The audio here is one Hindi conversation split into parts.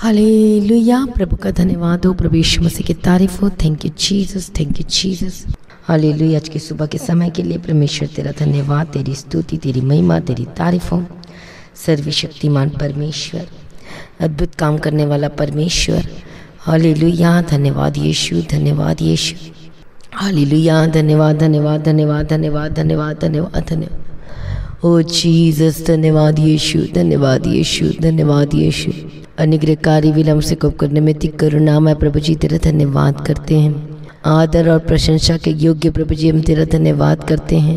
हालेलुया। प्रभु का धन्यवाद हो, प्रभु यीशु मसीह की तारीफ हो। Thank you Jesus, thank you Jesus. Hallelujah. आज की सुबह के समय के लिए परमेश्वर तेरा धन्यवाद, तेरी स्तुति, तेरी महिमा, तेरी तारीफ हो। सर्वशक्तिमान परमेश्वर, अद्भुत काम करने वाला परमेश्वर। हालेलुया। धन्यवाद यीशु, धन्यवाद यीशु। हालेलुया। धन्यवाद धन्यवाद धन्यवाद धन्यवाद धन्यवाद धन्यवाद धन्यवाद। ओ जीसस, धन्यवाद यीशु, धन्यवाद यीशु, धन्यवाद यीशु। अनुग्रहकारी विलम्ब से कोप करने में ती करुणा मैं प्रभु जी तेरा धन्यवाद करते हैं। आदर और प्रशंसा के योग्य प्रभु जी हम तेरा धन्यवाद करते हैं।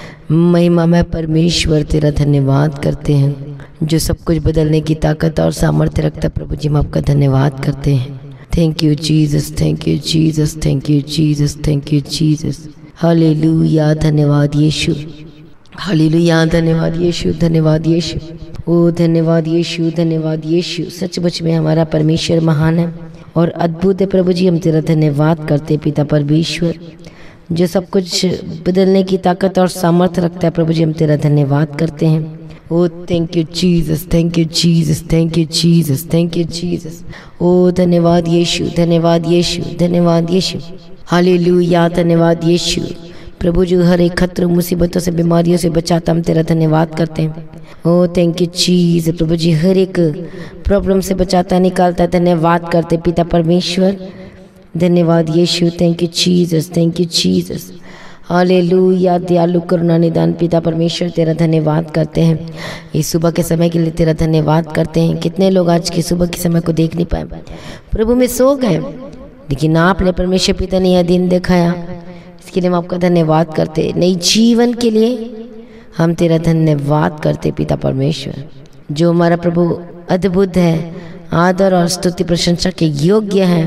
महिमा में परमेश्वर तेरा धन्यवाद करते हैं, जो सब कुछ बदलने की ताकत और सामर्थ्य रखता प्रभु जी हम आपका धन्यवाद करते हैं। Thank you Jesus, thank you Jesus, thank you Jesus, thank you Jesus. Hallelujah. धन्यवाद यीशु। हालेलुया। धन्यवाद यीशु, धन्यवाद यीशु। ओ धन्यवाद यीशु, धन्यवाद यीशु। सचमुच में हमारा परमेश्वर महान है और अद्भुत है प्रभु जी। हम तेरा धन्यवाद करते पिता परमेश्वर, जो सब कुछ बदलने की ताकत और सामर्थ्य रखता है प्रभु जी। हम तेरा धन्यवाद करते हैं। ओ thank you Jesus, thank you Jesus, thank you Jesus, thank you Jesus. ओ धन्यवाद यीशु, धन्यवाद यीशु, धन्यवाद यीशु। हालेलुया। धन्यवाद यीशु। प्रभु जो हर एक खतरों मुसीबतों से बीमारियों से बचाता, हम तेरा धन्यवाद करते हैं। ओ थैंक यू जीसस। प्रभु जी हर एक प्रॉब्लम से बचाता, निकालता, धन्यवाद करते पिता परमेश्वर। धन्यवाद Yeshu. Thank you Jesus, thank you Jesus. Hallelujah. दयालु करुणा निदान पिता परमेश्वर तेरा धन्यवाद करते हैं। इस सुबह के समय के लिए तेरा धन्यवाद करते हैं। कितने लोग आज की सुबह के समय को देख नहीं पाए प्रभु में सो गए, लेकिन आपने परमेश्वर पिता ने यह दिन दिखाया, इसके लिए हम आपका धन्यवाद करते। नई जीवन के लिए हम तेरा धन्यवाद करते पिता परमेश्वर, जो हमारा प्रभु अद्भुत है, आदर और स्तुति प्रशंसा के योग्य है।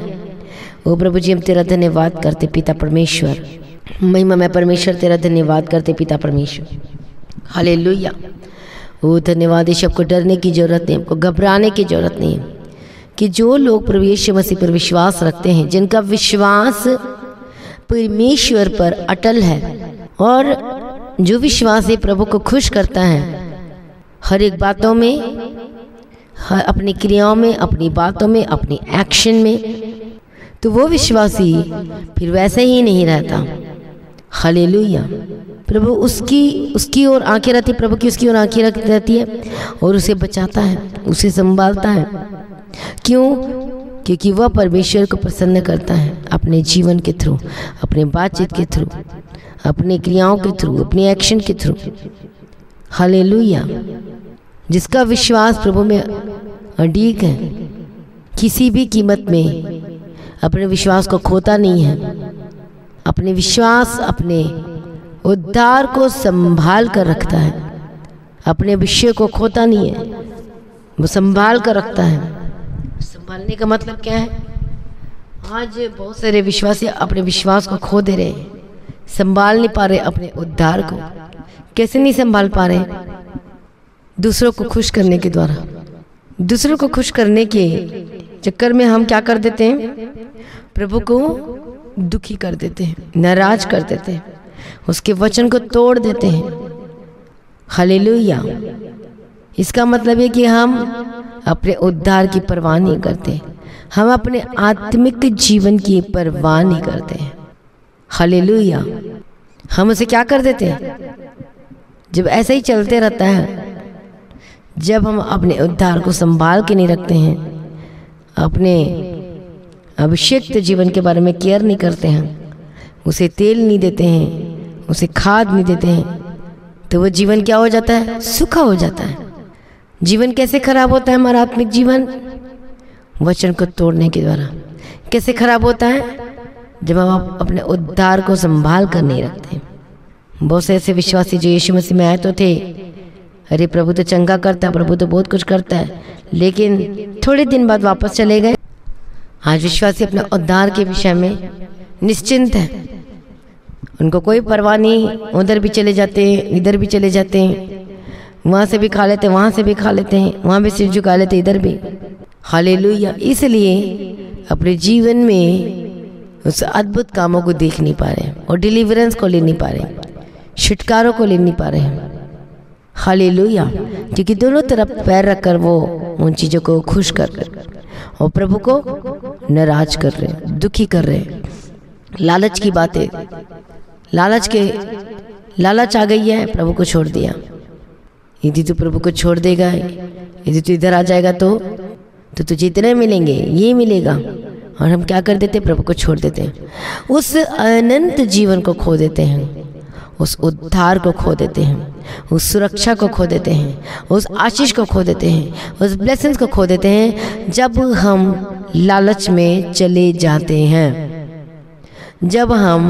वो प्रभु जी हम तेरा धन्यवाद करते पिता परमेश्वर। महिमा में परमेश्वर तेरा धन्यवाद करते पिता परमेश्वर। हालेलुया। वो धन्यवाद यीशु। आपको डरने की जरूरत नहीं, आपको घबराने की जरूरत नहीं है, कि जो लोग प्रभु यीशु मसीह पर विश्वास रखते हैं, जिनका विश्वास परमेश्वर पर अटल है और जो विश्वास है प्रभु को खुश करता है हर एक बातों में, अपनी क्रियाओं में, अपनी बातों में, अपनी एक्शन में, तो वो विश्वासी फिर वैसे ही नहीं रहता। हालेलुया। प्रभु उसकी ओर आंखें रहती, प्रभु की उसकी ओर आंखें रहती है और उसे बचाता है, उसे संभालता है। क्यों? क्योंकि वह परमेश्वर को प्रसन्न करता है अपने जीवन के थ्रू, अपने बातचीत के थ्रू, अपनी क्रियाओं के थ्रू, अपनी एक्शन के थ्रू। हालेलुया। जिसका विश्वास प्रभु में अडिग है, किसी भी कीमत में अपने विश्वास को खोता नहीं है, अपने विश्वास, अपने उद्धार को संभाल कर रखता है, अपने विषय को खोता नहीं है, वो संभाल कर रखता है। संभालने का मतलब क्या है? आज बहुत सारे विश्वासी अपने विश्वास को खो दे रहे हैं, संभाल नहीं पा रहे अपने उद्धार को। कैसे नहीं संभाल पा रहे? दूसरों को खुश करने के द्वारा। दूसरों को खुश करने के चक्कर में हम क्या कर देते हैं? प्रभु को दुखी कर देते हैं, नाराज कर देते हैं, उसके वचन को तोड़ देते हैं। हालेलुया। इसका मतलब है कि हम अपने उद्धार की परवाह नहीं करते, हम अपने आत्मिक जीवन की परवाह नहीं करते हैं। हालेलुया। हम उसे क्या कर देते हैं? जब ऐसे ही चलते रहता है, जब हम अपने उद्धार को संभाल के नहीं रखते हैं, अपने अभिषेक जीवन के बारे में केयर नहीं करते हैं, उसे तेल नहीं देते हैं, उसे खाद नहीं देते हैं, तो वो जीवन क्या हो जाता है? सूखा हो जाता है। जीवन कैसे खराब होता है हमारा आत्मिक जीवन? वचन को तोड़ने के द्वारा। कैसे खराब होता है? जब हम अपने उद्धार को संभाल कर नहीं रखते। बहुत से ऐसे विश्वासी जो यीशु मसीह में आए तो थे, अरे प्रभु तो चंगा करता है, प्रभु तो बहुत कुछ करता है, लेकिन थोड़े दिन बाद वापस चले गए। आज विश्वासी अपने उद्धार के विषय में निश्चिंत है, उनको कोई परवाह नहीं। उधर भी चले जाते हैं, इधर भी चले जाते हैं, वहाँ से भी खा लेते हैं, वहाँ से भी खा लेते हैं, वहाँ भी सिर झुका लेते, इधर भी। हालेलुया। इसलिए अपने जीवन में उस अद्भुत कामों को देख नहीं पा रहे और डिलीवरेंस को ले नहीं पा रहे, छुटकारों को ले नहीं पा रहे हैं। हालेलुया। क्योंकि दोनों तरफ पैर रखकर वो उन चीज़ों को खुश कर और प्रभु को नाराज कर रहे, दुखी कर रहे। लालच की बातें, लालच आ गई है, प्रभु को छोड़ दिया। यदि तू प्रभु को छोड़ देगा, यदि तू इधर आ जाएगा तो तुझे इतने मिलेंगे, ये मिलेगा। और हम क्या कर देते, प्रभु को छोड़ देते हैं, उस अनंत जीवन को खो देते हैं, उस उद्धार को खो देते हैं, उस सुरक्षा को खो देते हैं, उस आशीष को खो देते हैं, उस ब्लेसिंग्स को खो देते हैं जब हम लालच में चले जाते हैं, जब हम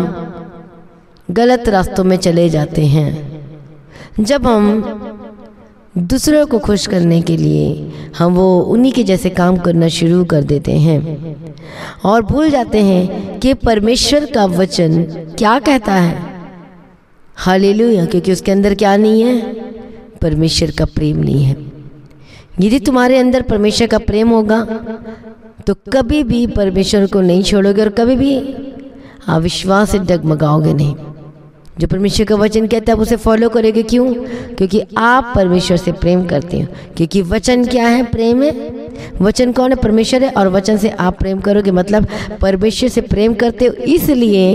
गलत रास्तों में चले जाते हैं, जब हम दूसरों को खुश करने के लिए हम वो उन्हीं के जैसे काम करना शुरू कर देते हैं और भूल जाते हैं कि परमेश्वर का वचन क्या कहता है। हालेलुया। क्योंकि उसके अंदर क्या नहीं है, परमेश्वर का प्रेम नहीं है। यदि तुम्हारे अंदर परमेश्वर का प्रेम होगा तो कभी भी परमेश्वर को नहीं छोड़ोगे और कभी भी अविश्वास से डगमगाओगे नहीं। जो परमेश्वर का वचन कहता है आप उसे फॉलो करेंगे। क्यों? क्योंकि आप परमेश्वर से प्रेम करते हो। क्योंकि वचन क्या है, प्रेम है। वचन कौन है, परमेश्वर है। और वचन से आप प्रेम करोगे, मतलब परमेश्वर से प्रेम करते हो, इसलिए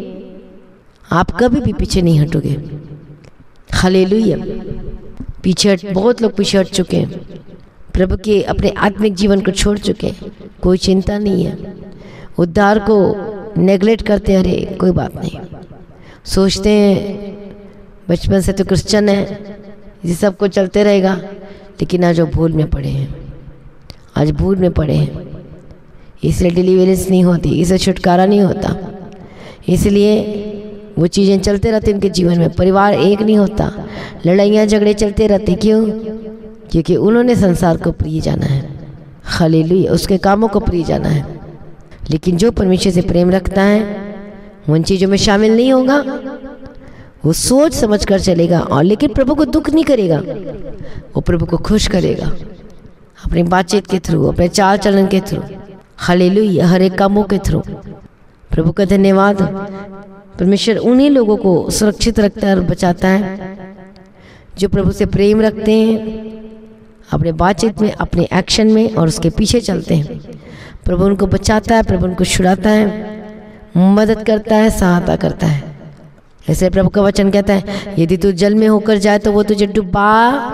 आप कभी भी पीछे नहीं हटोगे। हालेलुया। बहुत लोग पीछे हट चुके हैं, प्रभु के अपने आत्मिक जीवन को छोड़ चुके हैं। कोई चिंता नहीं है, उद्धार को नेगलेक्ट करते हैं, अरे कोई बात नहीं, सोचते हैं बचपन से तो क्रिश्चियन है, ये सब कुछ चलते रहेगा। लेकिन आज वो भूल में पड़े हैं, आज भूल में पड़े हैं। इसलिए डिलीवरेंस नहीं होती, इससे छुटकारा नहीं होता, इसलिए वो चीज़ें चलते रहती उनके जीवन में। परिवार एक नहीं होता, लड़ाइयाँ झगड़े चलते रहते। क्यों? क्योंकि उन्होंने संसार को प्रिय जाना है। हालेलुया। उसके कामों को प्रिय जाना है। लेकिन जो परमेश्वर से प्रेम रखता है उन चीज़ों में शामिल नहीं होगा, वो सोच समझ कर चलेगा। और लेकिन प्रभु को दुख नहीं करेगा, वो प्रभु को खुश करेगा अपनी बातचीत के थ्रू, अपने चाल चलन के थ्रू। हालेलुया। हर एक कामों के थ्रू। प्रभु का धन्यवाद। परमेश्वर उन्हीं लोगों को सुरक्षित रखता है और बचाता है जो प्रभु से प्रेम रखते हैं, अपने बातचीत में, अपने एक्शन में, और उसके पीछे चलते हैं। प्रभु उनको बचाता है, प्रभु उनको छुड़ाता है, मदद करता है, सहायता करता है। ऐसे प्रभु का वचन कहता है यदि तू जल में होकर जाए तो वो तुझे डुबा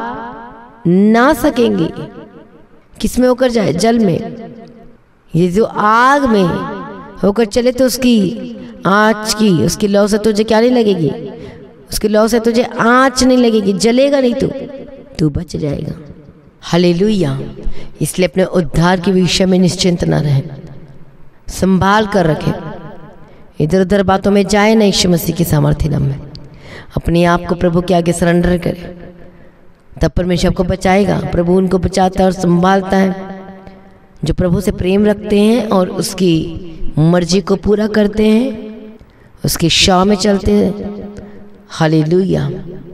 ना सकेंगे। किस में होकर जाए? जल में। ये जो आग में होकर चले तो उसकी आँच की, उसकी लौ से तुझे क्या नहीं लगेगी, उसकी लौ से तुझे आँच नहीं लगेगी, जलेगा नहीं, तू बच जाएगा। हालेलुया। इसलिए अपने उद्धार के विषय में निश्चिंत न रहे, संभाल कर रखे, इधर उधर बातों में जाए ना। यीशु मसीह की सामर्थ्य नाम में अपने आप को प्रभु के आगे सरेंडर करे, तब परमेश्वर आपको बचाएगा। प्रभु उनको बचाता है और संभालता है जो प्रभु से प्रेम रखते हैं और उसकी मर्जी को पूरा करते हैं, उसकी शाह में चलते हैं। हालेलुया।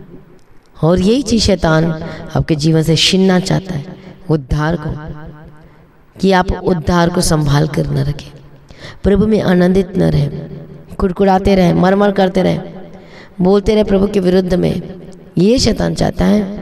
और यही चीज़ शैतान आपके जीवन से छीनना चाहता है, उद्धार को, कि आप उद्धार को संभाल कर न रखें, प्रभु में आनंदित न रहें, कुड़कुड़ाते रहें, मरमर करते रहें, बोलते रहे प्रभु के विरुद्ध में। ये शैतान चाहता है।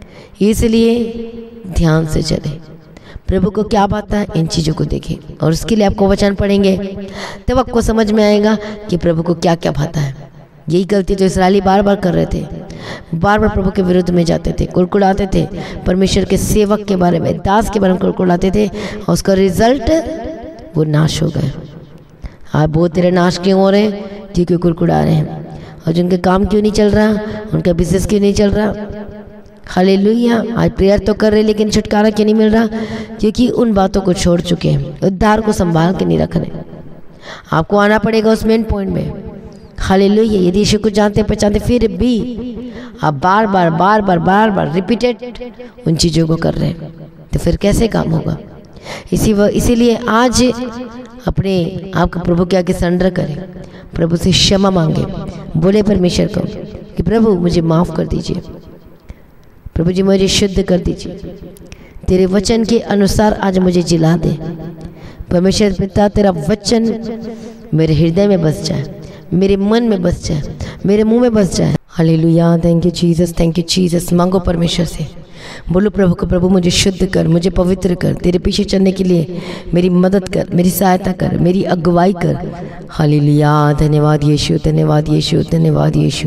इसलिए ध्यान से चले, प्रभु को क्या बात है इन चीज़ों को देखें, और उसके लिए आपको वचन पढ़ेंगे तब आपको समझ में आएगा कि प्रभु को क्या क्या भाता है। यही गलती तो इस्राएली बार बार कर रहे थे, बार बार प्रभु के विरुद्ध में जाते थे, कुड़कुड़ाते थे, परमेश्वर के सेवक के बारे में, दास के बारे में कुड़कुड़ाते थे, और उसका रिजल्ट वो नाश हो गए। आप बहुत तेरे नाश क्यों हो रहे हैं? क्योंकि कुड़कुड़ा रहे हैं। और जिनके काम क्यों नहीं चल रहा, उनका बिजनेस क्यों नहीं चल रहा? हालेलुया। आज प्रेयर तो कर रहे लेकिन छुटकारा क्यों नहीं मिल रहा? क्योंकि उन बातों को छोड़ चुके हैं, उद्धार को संभाल के नहीं रख रहे। आपको आना पड़ेगा उस मेन पॉइंट में। हालेलुया। यदि यीशु को जानते पहचानते फिर भी आप बार बार रिपीटेड उन चीज़ों को कर रहे हैं, तो फिर कैसे काम होगा? इसीलिए आज अपने आप को प्रभु के आगे सरेंडर करें, प्रभु से क्षमा मांगे, बोले परमेश्वर को कि प्रभु मुझे माफ़ कर दीजिए, प्रभु जी मुझे शुद्ध कर दीजिए, तेरे वचन के अनुसार आज मुझे जिला दे। परमेश्वर पिता तेरा वचन मेरे हृदय में बस जाए, मेरे मन में बस जाए, मेरे मुंह में बस जाए। Hallelujah. Thank you Jesus, thank you Jesus. मांगो परमेश्वर से, बोलो प्रभु को, प्रभु मुझे शुद्ध कर, मुझे पवित्र कर, तेरे पीछे चलने के लिए मेरी मदद कर, मेरी सहायता कर, मेरी अगुवाई कर। हालेलुया, धन्यवाद यीशु, धन्यवाद यीशु, धन्यवाद यीशु।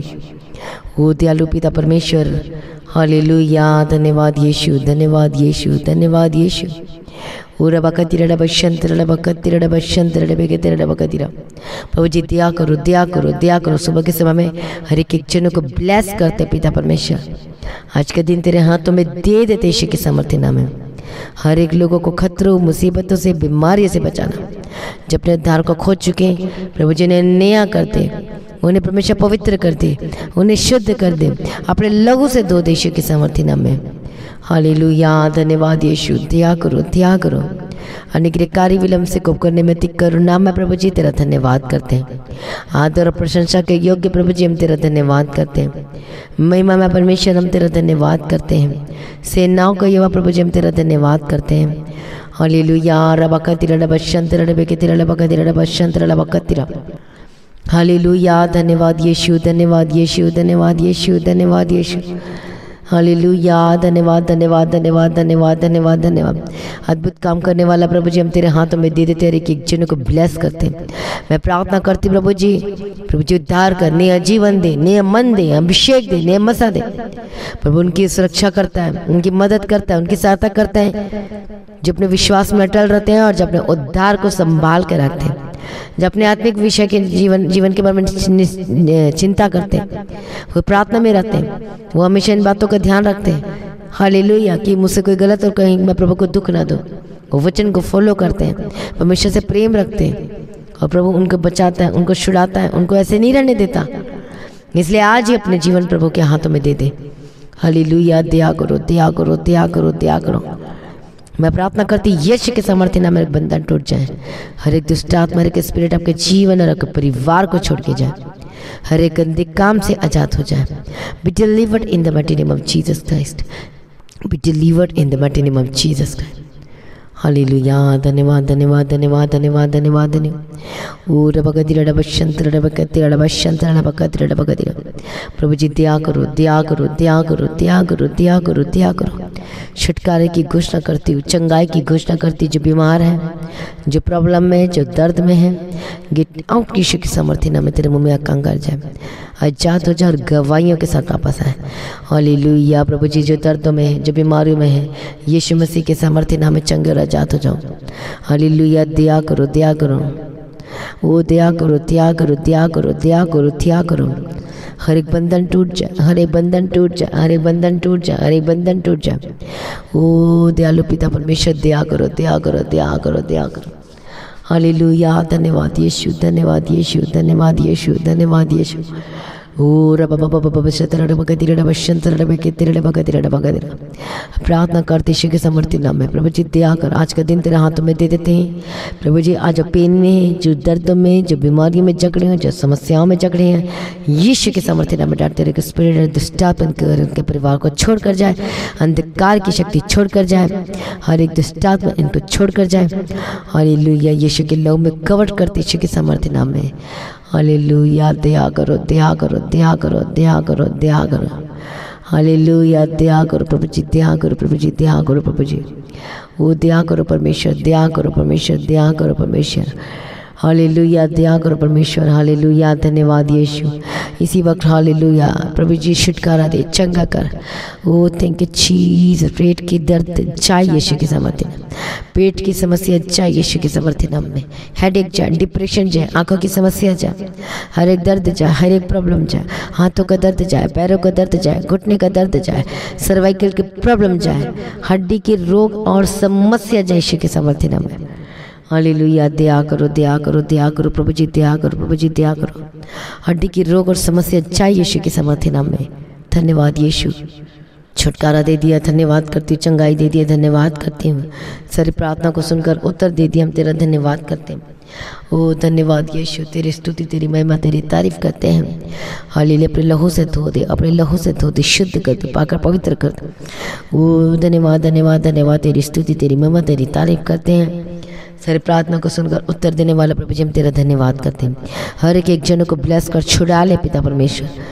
ओ दयालु पिता परमेश्वर, हालेलुया, धन्यवाद यीशु, धन्यवाद यीशु, धन्यवाद यीशु। ओ रबकतिरा बशंतरा बकतिरा बशंतरा बेगतिरा बकतिरा। प्रभु जी दया करो, दया करो, दया करो। सुबह के समय में हर एक जन को ब्लेस करते पिता परमेश्वर। आज के दिन तेरे हाथों में दे देते यीशु के सामर्थ्य नाम में। हर एक लोगों को खतरों, मुसीबतों से, बीमारियों से बचाना। जब अपने उद्धार को खो चुके प्रभु जी ने नया करते, उन्हें परमेश्वर पवित्र कर दे, उन्हें शुद्ध कर दे, अपने लहू से धो दे यीशु के सामर्थ्य नाम में। हालेलुया, धन्यवाद यीशु, दया करो, दया करो। अनुग्रहकारी विलम्ब से कोप करने में तिक करुणा में प्रभु जी तेरा धन्यवाद करते हैं। आदर और प्रशंसा के योग्य प्रभु जी हम तेरा धन्यवाद करते हैं। महिमा में परमेश्वर हम तेरा धन्यवाद करते हैं। सेनाओं का युवा प्रभु जी हम तेरा धन्यवाद करते हैं। हालेलुया, रबकतिरा रबशंतरा रबकतिरा रबकतिरा रबशंतरा रबकतिरा। हालेलुया, धन्यवाद यीशु, धन्यवाद यीशु, धन्यवाद यीशु, धन्यवाद यीशु। हालेलुया, धन्यवाद, धन्यवाद, धन्यवाद, धन्यवाद, धन्यवाद, धन्यवाद। अद्भुत काम करने वाला प्रभु जी हम तेरे हाथों में दे देते, हर एक जन को ब्लेस करते। मैं प्रार्थना करती प्रभु जी उद्धार कर, नया जीवन दे, नया मन दे, अभिषेक दे, नया मसा दे। प्रभु उनकी सुरक्षा करता है, उनकी मदद करता है, उनकी सहायता करता है, जो अपने विश्वास में अटल रहते हैं और जो अपने उद्धार को संभाल के रखते हैं, जो अपने आत्मिक विषय के जीवन के बारे में चिंता करते हैं, वो प्रार्थना में रहते हैं, वो हमेशा इन बातों का ध्यान रखते हैं। हालेलुया, कि मुझसे कोई गलत और कहीं मैं प्रभु को दुख ना दूं। वो वचन को फॉलो करते हैं, परमेश्वर से प्रेम रखते हैं और प्रभु उनको बचाता है, उनको छुड़ाता है, उनको ऐसे नहीं रहने देता। इसलिए आज ही अपने जीवन प्रभु के हाथों में दे दे। हालेलुया, दया करो, दया करो, दया करो, दया करो। मैं प्रार्थना करती यीशु के सामर्थ्य नाम में बंधन टूट जाए। हर एक दुष्ट आत्मा, हर एक स्पिरिट आपके जीवन और आपके परिवार को छोड़ के जाए। हर एक गंदे काम से आजाद हो जाए। Be delivered in the mighty name of Jesus Christ. Be delivered in the mighty name of Jesus Christ. Hallelujah, धन्यवाद, धन्यवाद, धन्यवाद, धन्यवाद, धन्यवाद, धन्यवाद। ओ रबकतिरा रबशंतरा रबकतिरा रबशंतरा रबकतिरा रबकतिरा। प्रभु जी दया करो, दया करो, दया करो, दया करो, दया करो, दया करो। छुटकारे की घोषणा करती हूँ, चंगाई की घोषणा करती, जो बीमार है, जो प्रॉब्लम में, जो दर्द में है, गेट आउट यीशु की सामर्थ्य नाम में तेरे मुंह में कंगाल जाए, आजाद हो जाए और गवाहियों के साथ वापस आए। हालेलुया, प्रभु जी जो दर्दों में है, जो बीमारियों में है, यीशु मसीह के सामर्थ्य नाम में चंगे और आजाद हो जाओ। हालेलुया, दया करो, दया करो, वो दया करो, दया करो, दया करो, दया करो, दया करो। हर एक बंधन टूट जाए, हर एक बंधन टूट जाए, हर एक बंधन टूट जाए, हर एक बंधन टूट जाए। ओ दयालु पिता परमेश्वर दया करो, दया करो, दया करो, दया करो। हालेलुया, धन्यवाद यीशु, धन्यवाद यीशु, धन्यवाद यीशु, धन्यवाद यीशु। ओ प्रार्थना करते यीशु के समर्थित नाम में प्रभु जी दया कर। आज का दिन तेरे हाथों में दे देते हैं प्रभु जी। आज जो पेन में है, जो दर्द में, जो बीमारियों में जकड़े हैं, जो समस्याओं में जकड़े हैं, यीशु के समर्थित नाम में डांटते रहे। स्पिरिट दुष्टात्मा उनके परिवार को छोड़ कर जाए, अंधकार की शक्ति छोड़ कर जाए, हर एक दुष्टात्मा इनको छोड़ कर जाए। हालेलुया, यीशु के लहू में कवर करते यीशु के समर्थित नाम में। हालेलुया, दया करो, दया करो, दया करो, दया करो, दया करो। हालेलुया, दया करो प्रभु जी, दया करो प्रभु जी, दया करो प्रभु जी। वो दया करो परमेश्वर, दया करो परमेश्वर, दया करो परमेश्वर। हालेलुया, दया करो परमेश्वर। हालेलुया, धन्यवाद यीशु। इसी वक्त हालेलुया प्रभु जी छुटकारा दे, चंगा कर। ओ थैंक यू जीसस। पेट की दर्द जाए यीशु के सामर्थ्य नाम, पेट की समस्या जाए यीशु के सामर्थ्य नाम में। हेडेक जाए, डिप्रेशन जाए, आंखों की समस्या जाए, हर एक दर्द जाए, हर एक प्रॉब्लम जाए, हाथों का दर्द जाए, पैरों का दर्द जाए, घुटने का दर्द जाए, सर्वाइकल की प्रॉब्लम जाए, हड्डी के रोग और समस्या जाए यीशु के सामर्थ्य नाम में। हालेलुया, दया करो, दया करो, दया करो प्रभु जी, दया करो प्रभु जी, दया करो। हड्डी की रोग और समस्या चाहिए यीशु के सामर्थ्य नाम में। धन्यवाद यीशु, छुटकारा दे दिया, धन्यवाद करती हूँ। चंगाई दे दिया, धन्यवाद करती हूँ। सारी प्रार्थना को सुनकर उत्तर दे दिया, हम तेरा धन्यवाद करते हैं। ओ धन्यवाद यीशु, तेरी स्तुति, तेरी महिमा, तेरी तारीफ करते हैं। हालेलुया, अपने लहू से धो दे, अपने लहू से धो दे, शुद्ध कर दे, पाकर पवित्र कर दे। ओ धन्यवाद, धन्यवाद, धन्यवाद, तेरी स्तुति, तेरी महिमा, तेरी तारीफ करते हैं। सारी प्रार्थना को सुनकर उत्तर देने वाला प्रभु जी हम तेरा धन्यवाद करते हैं। हर एक जन को ब्लेस कर छुड़ा ले पिता परमेश्वर।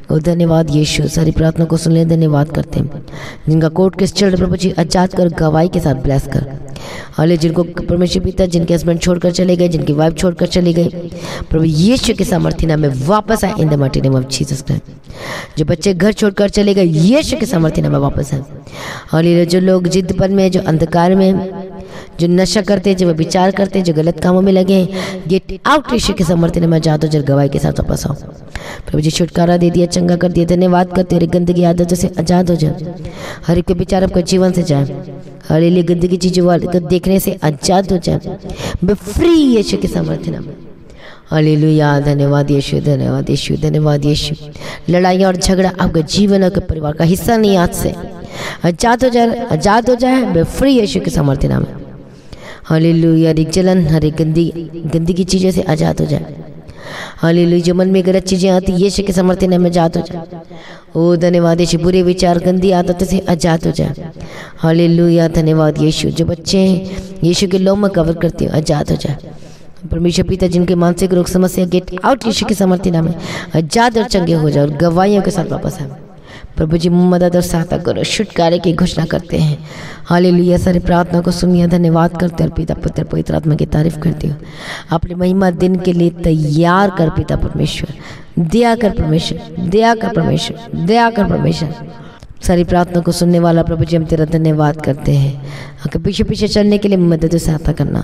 ओ धन्यवाद यीशु, सारी प्रार्थना को सुन ले, धन्यवाद करते हैं। जिनका कोर्ट केस चल रहा है प्रभु जी, आजाद कर, गवाही के साथ ब्लेस कर। हाले जिनको परमेश्वर पिता, जिनके हस्बैंड छोड़कर चले गए, जिनकी वाइफ छोड़कर चली गई, प्रभु यीशु के सामर्थ्य नाम में वापस आए in the mighty name of Jesus Christ. जो बच्चे घर छोड़कर चले गए, यीशु के सामर्थ्य नाम में वापस आए। हाले जो लोग जिद्दपन में, जो अंधकार में, जो नशा करते, जो विचार करते, जो गलत कामों में लगे, गेट आउट यीशु के सामर्थ्य नाम में आजाद हो, जल गवाही के साथ वापस आओ। प्रभु जी छुटकारा दे दिया, चंगा कर दिया, धन्यवाद करते। हर गंदगी आदतों से आजाद हो जाए, हर एक विचार आपके जीवन से जाए, हर लिए गंदगी चीजों को देखने से आजाद हो जाए, बे फ्री यीशु के सामर्थ्य नाम में। हालेलुया, धन्यवाद यीशु, धन्यवाद यीशु, धन्यवाद यीशु। लड़ाई और झगड़ा आपके जीवन और परिवार का हिस्सा नहीं, आज से आजाद हो जाए, आजाद हो जाए, बे फ्री यीशु के सामर्थ्य नाम में। हालेलुया, हर एक जलन, हर एक गंदगी चीजों से आजाद हो जाए। हालेलुया, जो मन में गलत चीजें आती, यीशु के सामर्थ्य नाम में आजाद हो जाए। ओ धन्यवाद यीशु, बुरे विचार, गंदी आदतों से आजाद हो जाए। हालेलुया, धन्यवाद यीशु। जो बच्चे यीशु के लौ में कवर करते हो, आजाद हो जाए। परमेश्वर पिता, जिनके मानसिक रोग समस्या, गेट आउट यीशु के सामर्थ्य नाम में आजाद और चंगे हो जाए और गवाहियों के साथ वापस आए। प्रभु जी मदद और सहायता करो, छुटकारे की घोषणा करते हैं। हालेलुया, सारी प्रार्थना को सुनिए, धन्यवाद करते हैं। पिता पुत्र पवित्र आत्मा की तारीफ करते हो। अपने महिमा दिन के लिए तैयार कर पिता परमेश्वर, दया कर परमेश्वर, दया कर परमेश्वर, दया कर परमेश्वर। सारी प्रार्थना को सुनने वाला प्रभु जी हम तेरा धन्यवाद करते हैं। आगे पीछे पीछे चलने के लिए मदद और सहायता करना।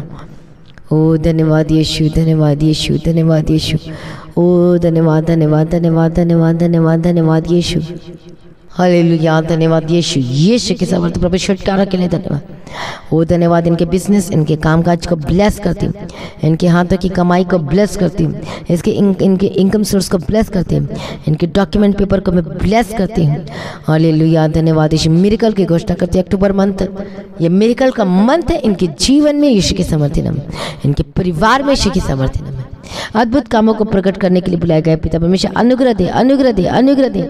ओ धन्यवाद यीशु, धन्यवाद यीशु, धन्यवाद यीशु। ओ धन्यवाद, धन्यवाद, धन्यवाद, धन्यवाद, धन्यवाद, धन्यवाद यीशु। हालेलुया, धन्यवाद यीशु, यीशु के सामर्थ्य प्रभु छुटकारा के लिए धन्यवाद। ओ धन्यवाद, इनके बिजनेस, इनके कामकाज को ब्लेस करती हूँ, इनके हाथों की कमाई को ब्लेस करती हूँ, इनके इनकम सोर्स को ब्लेस करती हूँ, इनके डॉक्यूमेंट पेपर को मैं ब्लेस करती हूँ। हालेलुया, धन्यवाद यीशु। मिरेकल की घोषणा करती है, अक्टूबर मंथ ये मिरेकल का मंथ है। इनके जीवन में यीशु के सामर्थ्य नाम, इनके परिवार में यीशु के सामर्थ्य नाम, अद्भुत कामों को प्रकट करने के लिए बुलाए गए पिता परमेश्वर अनुग्रह दे, अनुग्रह दे, अनुग्रह दे।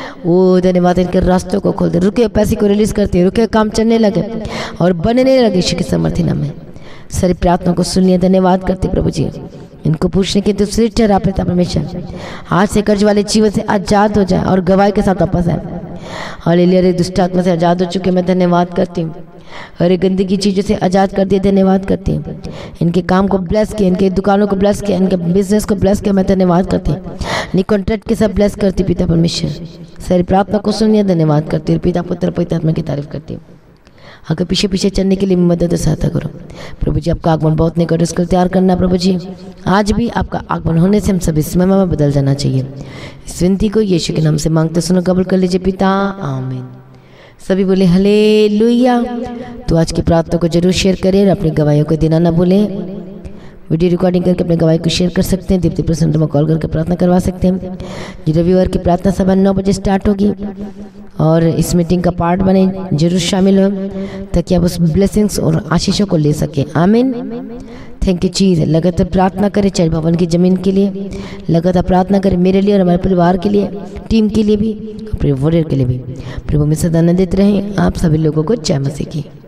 ओ धन्यवाद, इनके रास्तों को खोल दे, रुके पैसे को रिलीज करते, रुके काम चलने लगे और बनने लगे यीशु के सामर्थ्य नाम में। सारी प्रार्थना को सुनिए, धन्यवाद करते प्रभु जी। इनको पूछने की दूसरी ठहरा पिता परमेश्वर, आज से कर्ज वाले जीवन से आजाद हो जाए और गवाही के साथ वापस आए। हालेलुया, दुष्ट आत्मा से आजाद हो चुके, मैं धन्यवाद करती हूँ। अरे गंदगी चीज़ों से आज़ाद कर दिए, धन्यवाद करते हैं। इनके काम को ब्लेस किया, इनके दुकानों को ब्लेस किया, इनके बिजनेस को ब्लेस किया, मैं धन्यवाद करती हूँ। इनके कॉन्ट्रैक्ट के साथ ब्लेस करती पिता परमेश्वर। सारी प्रार्थना को सुनिए, धन्यवाद करती हूँ। पिता पुत्र पवित्र आत्मा की तारीफ करती हूँ। आगे पीछे पीछे चलने के लिए मदद और सहायता करो प्रभु जी। आपका आगमन बहुत निकट, उसको तैयार करना प्रभु जी। आज भी आपका आगमन होने से हम सभी समय में बदल जाना चाहिए। इस विनती को यीशु के नाम से मांगते सुनो, कबूल कर लीजिए पिता, आमीन। सभी बोले हालेलुया। तो आज की प्रार्थना को जरूर शेयर करें और अपनी गवाहियों को देना ना भूलें। वीडियो रिकॉर्डिंग करके अपने गवाही को शेयर कर सकते हैं। दीप्ति प्रसन्न में कॉल करके प्रार्थना करवा सकते हैं। रविवार की प्रार्थना सभा 9 बजे स्टार्ट होगी और इस मीटिंग का पार्ट बने, जरूर शामिल हो ताकि आप उस ब्लेसिंग्स और आशीषों को ले सकें। आमीन। Thank you Jesus. लगातार प्रार्थना करें चर्च भवन की ज़मीन के लिए, लगातार प्रार्थना करें मेरे लिए और हमारे परिवार के लिए, टीम के लिए भी, अपने वॉरियर के लिए भी। प्रभु में सदा आनंदित रहें। आप सभी लोगों को जय मसीह की।